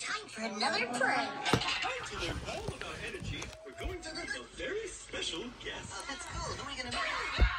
Time for another prank. Time to learn all about energy. We're going to meet a very special guest. Oh, that's cool. Who are we gonna meet?